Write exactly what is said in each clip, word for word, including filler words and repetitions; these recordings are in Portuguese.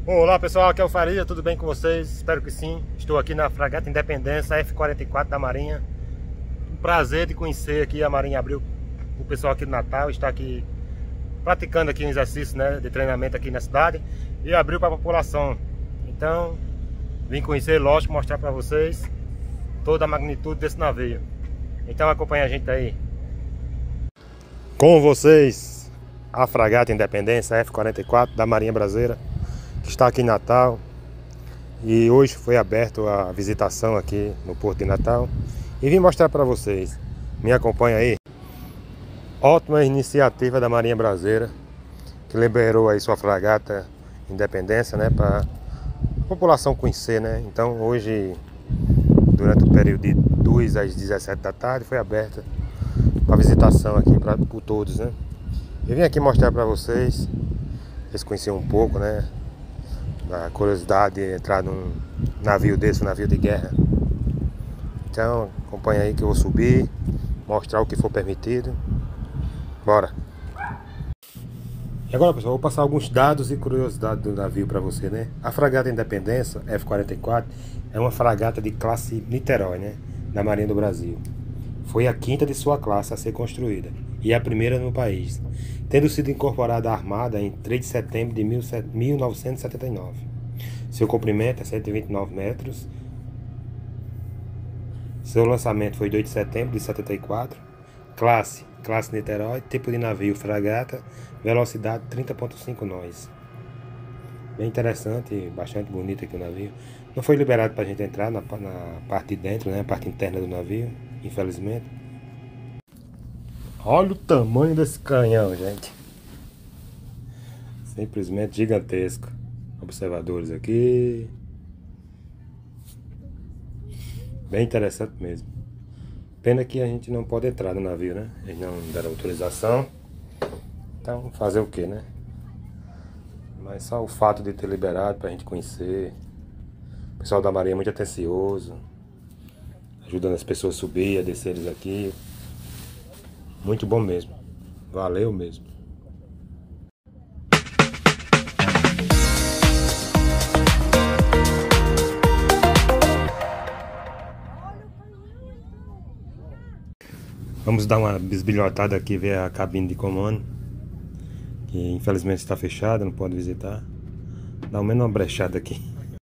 Bom, olá pessoal, aqui é o Faria, tudo bem com vocês? Espero que sim. Estou aqui na Fragata Independência F quarenta e quatro da Marinha. Um prazer de conhecer aqui a Marinha Abril, o pessoal aqui do Natal. Está aqui praticando aqui um exercício, né, de treinamento aqui na cidade e abriu para a população. Então, vim conhecer, lógico, mostrar para vocês toda a magnitude desse navio. Então acompanha a gente aí. Com vocês, a Fragata Independência F quarenta e quatro da Marinha Brasileira, que está aqui em Natal, e hoje foi aberto a visitação aqui no Porto de Natal e vim mostrar para vocês. Me acompanha aí. Ótima iniciativa da Marinha Brasileira, que liberou aí sua Fragata Independência, né, para a população conhecer, né. Então hoje, durante o período de duas às dezessete da tarde, foi aberta a visitação aqui para por todos, né. Eu vim aqui mostrar para vocês, vocês conheciam um pouco, né, a curiosidade de entrar num navio desse, um navio de guerra. Então acompanha aí que eu vou subir, mostrar o que for permitido. Bora! E agora, pessoal, vou passar alguns dados e curiosidades do navio para você, né? A Fragata Independência F quarenta e quatro é uma fragata de classe Niterói, né, da Marinha do Brasil. Foi a quinta de sua classe a ser construída e a primeira no país, tendo sido incorporada à Armada em três de setembro de mil novecentos e setenta e nove. Seu comprimento é cento e vinte e nove metros. Seu lançamento foi dois de setembro de setenta e quatro. Classe, classe Niterói. Tipo de navio, fragata. Velocidade trinta ponto cinco nós. Bem interessante, bastante bonito aqui o navio. Não foi liberado para a gente entrar na, na parte de dentro, né, a parte interna do navio, infelizmente. Olha o tamanho desse canhão, gente. Simplesmente gigantesco. Observadores aqui. Bem interessante mesmo. Pena que a gente não pode entrar no navio, né? Eles não deram autorização. Então, fazer o que, né? Mas só o fato de ter liberado pra gente conhecer. O pessoal da Marinha é muito atencioso, ajudando as pessoas a subir, a descer eles aqui. Muito bom mesmo. Valeu mesmo. Vamos dar uma bisbilhotada aqui, ver a cabine de comando, que infelizmente está fechada, não pode visitar. Dá ao menos uma brechada aqui.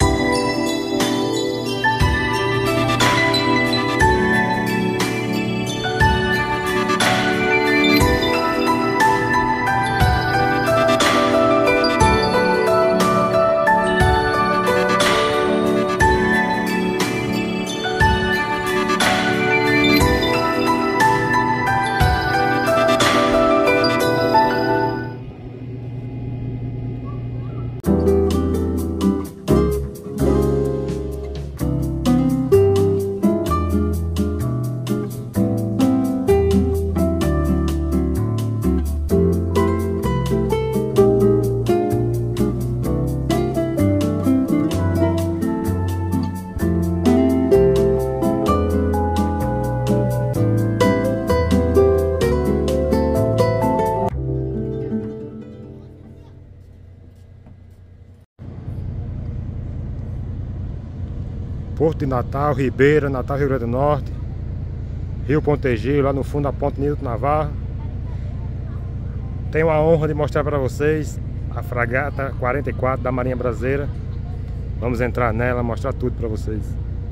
Porto de Natal, Ribeira, Natal, Rio Grande do Norte, Rio Pontegil, lá no fundo da Ponte Nilton Navarro. Tenho a honra de mostrar para vocês a Fragata quarenta e quatro da Marinha Brasileira. Vamos entrar nela, mostrar tudo para vocês.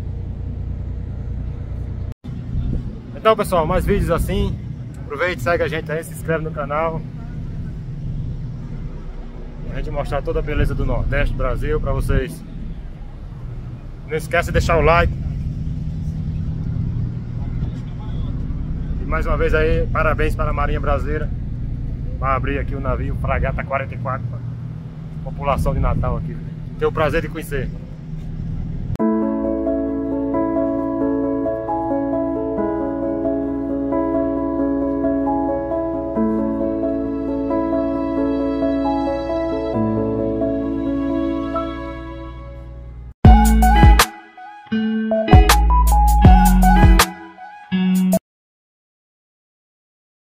Então, pessoal, mais vídeos assim. Aproveite, segue a gente aí, se inscreve no canal. A gente mostrar toda a beleza do Nordeste do Brasil para vocês. Não esquece de deixar o like. E mais uma vez aí, parabéns para a Marinha Brasileira. Vai abrir aqui o navio Fragata quarenta e quatro. População de Natal aqui. Tenho o prazer de conhecer.